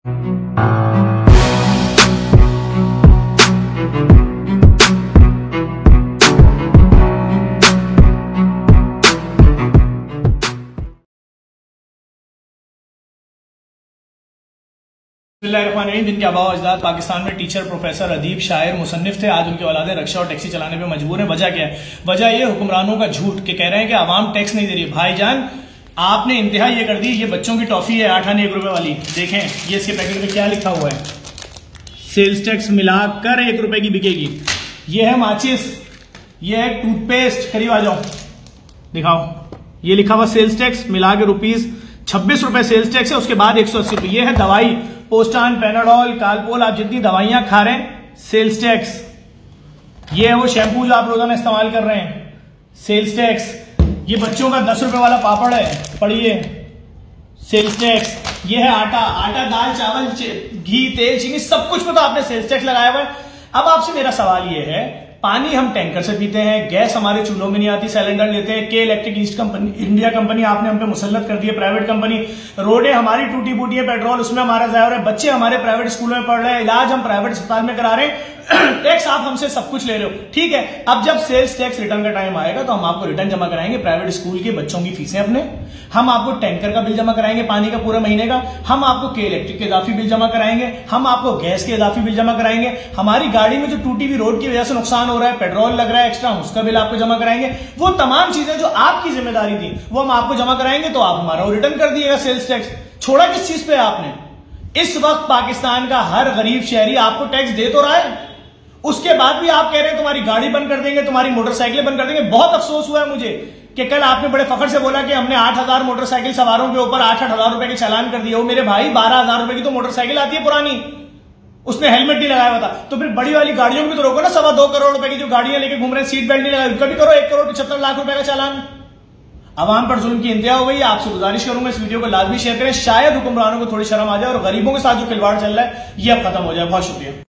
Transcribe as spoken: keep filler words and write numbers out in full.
जिनके आबा अजदाद पाकिस्तान में टीचर, प्रोफेसर, अदीब, शायर, मुसन्निफ थे, आज उनकी औलादें रक्षा और टैक्सी चलाने पे मजबूर हैं। वजह क्या है? वजह ये हुक्मरानों का झूठ के कह रहे हैं कि आवाम टैक्स नहीं दे रही। भाईजान, आपने इंतहा ये कर दी। ये बच्चों की टॉफी है आठ आने एक रुपए वाली, देखें ये इसके पैकेट में क्या लिखा हुआ है, सेल्स टैक्स मिलाकर एक रुपए की बिकेगी। ये है माचिस, ये है टूथपेस्ट, करीब आ जाओ दिखाओ, ये लिखा हुआ सेल्स टैक्स मिला के रुपीज छब्बीस रुपए सेल्स टैक्स है, उसके बाद एक सौ अस्सी रुपए। ये है दवाई, पोस्टान, पेनाडोल, कालपोल, आप जितनी दवाइयां खा रहे हैं सेल्स टैक्स। ये है वो शैम्पू जो आप रोजाना इस्तेमाल कर रहे हैं, सेल्स टैक्स। ये बच्चों का दस रुपए वाला पापड़ है, पढ़िए, सेल्स टैक्स। ये है आटा, आटा, दाल, चावल, घी, तेल, चीनी, सब कुछ में तो आपने सेल्स टैक्स लगाया हुआ है। अब आपसे मेरा सवाल ये है, पानी हम टैंकर से पीते हैं, गैस हमारे चूल्हों में नहीं आती, सिलेंडर लेते हैं, के electric east company, India company आपने हम पे मुसल्लत कर दी है, प्राइवेट कंपनी। रोडें हमारी टूटी फूटी है, पेट्रोल उसमें हमारा जाया हो रहा है, बच्चे हमारे प्राइवेट स्कूलों में पढ़ रहे हैं, इलाज हम प्राइवेट अस्पताल में करा रहे हैं, टैक्स आप हमसे सब कुछ ले रहे हो, ठीक है। अब जब सेल्स टैक्स रिटर्न का टाइम आएगा तो हम आपको रिटर्न जमा कराएंगे, प्राइवेट स्कूल के बच्चों की फीसें अपने, हम आपको टैंकर का बिल जमा कराएंगे पानी का पूरे महीने का, हम आपको के इलेक्ट्रिक के इजाफी बिल जमा कराएंगे, हम आपको गैस के इजाफी बिल जमा कराएंगे, हमारी गाड़ी में जो टूटी हुई रोड की वजह से नुकसान हो रहा है, पेट्रोल लग रहा है एक्स्ट्रा, उसका बिल आपको जमा कराएंगे। वो तमाम चीजें जो आपकी जिम्मेदारी थी वो हम आपको जमा कराएंगे, तो आप हमारा रिटर्न कर दिएगा सेल्स टैक्स। छोड़ा किस चीज पे आपने? इस वक्त पाकिस्तान का हर गरीब शहरी आपको टैक्स दे तो रहा है, उसके बाद भी आप कह रहे हैं तुम्हारी गाड़ी बंद कर देंगे, तुम्हारी मोटरसाइकिलें बंद कर देंगे। बहुत अफसोस हुआ है मुझे कि कल आपने बड़े फखर से बोला कि हमने आठ हजार मोटरसाइकिल सवारों के ऊपर आठ आठ हजार रुपए के चालान कर दिए। वो मेरे भाई, बारह हजार रुपए की तो मोटरसाइकिल आती है पुरानी, उसने हेलमेट नहीं लगाया हुआ था। तो फिर बड़ी वाली गाड़ियों में भी तो रोको ना, सवा दो करोड़ रुपए की जो गाड़ियां लेके घूम रहे हैं, सीट बेल्ट नहीं लगाई, उनका भी करो एक करोड़ पचहत्तर लाख रुपए का चालान। आवाम पर जुल्म की इंतहा हो गई है। आपसे गुजारिश करूंगा इस वीडियो को लाजमी शेयर करें, शायद हुक्मरानों को थोड़ी शर्म आ जाए और गरीबों के साथ जो खिलवाड़ चल रहा है ये अब खत्म हो जाए। बहुत शुक्रिया।